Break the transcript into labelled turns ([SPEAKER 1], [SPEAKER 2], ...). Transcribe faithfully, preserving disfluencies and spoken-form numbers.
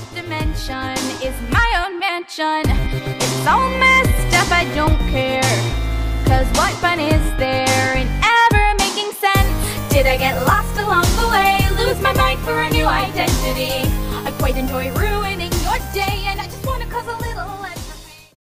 [SPEAKER 1] dimension is my own mansion. It's all messed up, I don't care. Cause what fun is there in ever making sense? Did I get lost along the way? Lose my mind for a new identity? I quite enjoy ruining